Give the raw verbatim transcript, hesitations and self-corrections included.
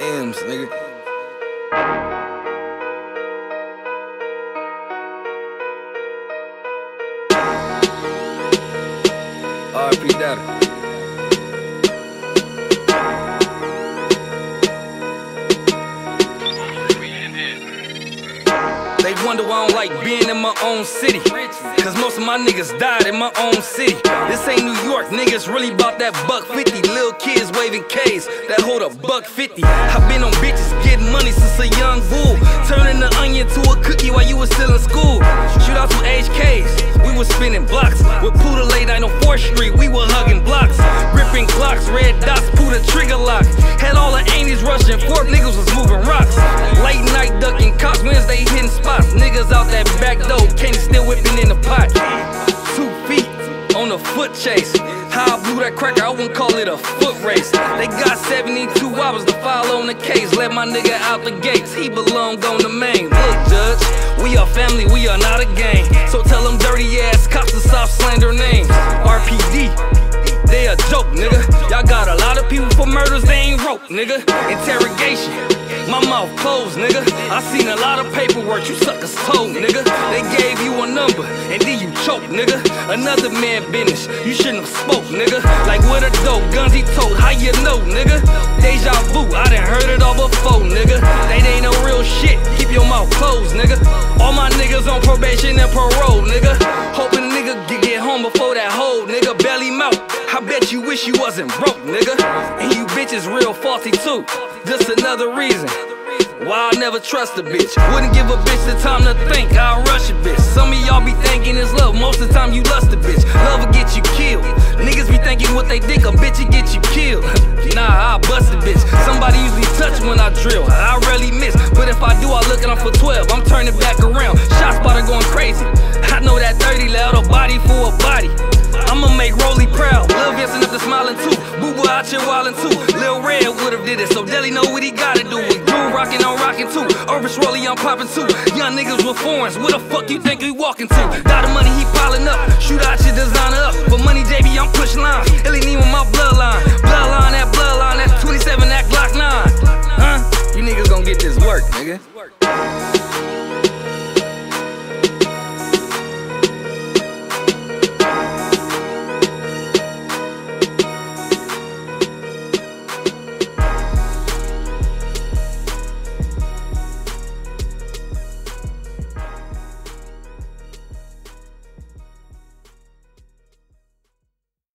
M's, nigga. R I P Daddy. They wonder why I don't like being in my own city, cause most of my niggas died in my own city. This ain't New York, niggas really bout that buck fifty. Little kids waving K's that hold a buck fifty. I've been on bitches getting money since a young bull, turning the onion to a cookie while you was still in school. Shoot out to H K's, we was spinning blocks. With Puda late night on fourth street, we were hugging blocks. Ripping Glocks, red dots, Puda trigger lock. Had all the aunties rushing, four niggas was moving rocks. Late night ducking cops, Wednesday hitting spots. Niggas out that back door, candy still whipping in the pot. Two feet on a foot chase. How I blew that cracker, I wouldn't call it a foot race. They got seventy-two hours to file on the case. Let my nigga out the gates, he belong on the main. Look, judge, we are family, we are not a gang. So tell them dirty ass cops to stop slander names. R P D, they a joke, nigga. Y'all got a lot of people for murders they ain't wrote, nigga. Interrogation, my mouth closed, nigga. I seen a lot of paperwork you suckers told, nigga. They gave you a number, and then you choke, nigga. Another man business, you shouldn't have spoke, nigga. Like with a dope, guns he told, how you know, nigga? Deja vu, I done heard it all before, nigga. They ain't no real shit, keep your mouth closed, nigga. All my niggas on probation and parole, nigga. Hoping a nigga can get home before that whole nigga belly mouth. I bet you wish you wasn't broke, nigga. And you bitches real faulty too. Just another reason why I never trust a bitch. Wouldn't give a bitch the time to think, I'll rush a bitch. Some of y'all be thinking it's love, most of the time you lust a bitch. Love will get you killed. Niggas be thinking what they think, a bitch will get you killed. Nah, I'll bust a bitch. Somebody usually touch when I drill, I rarely miss. But if I do, I look at them for twelve, I'm turning back around. Shots spotter going crazy. I know that thirty loud, a body for a body. I'ma make Rolly proud. Lil Vincent up to smiling too. Boo Boo out here wildin' too. Lil Red would've did it, so Deli know what he gotta do. With Drew rockin', I'm rockin' too. Orbis Rolly, I'm poppin' too. Young niggas with foreigns, where the fuck you think we walkin' to? Got the money, he piling up. Shoot out your designer up. For money, J B, I'm pushin' lines. It ain't even my bloodline. Bloodline, that bloodline, that's twenty-seven, that Glock nine. Huh? You niggas gon' get this work, nigga.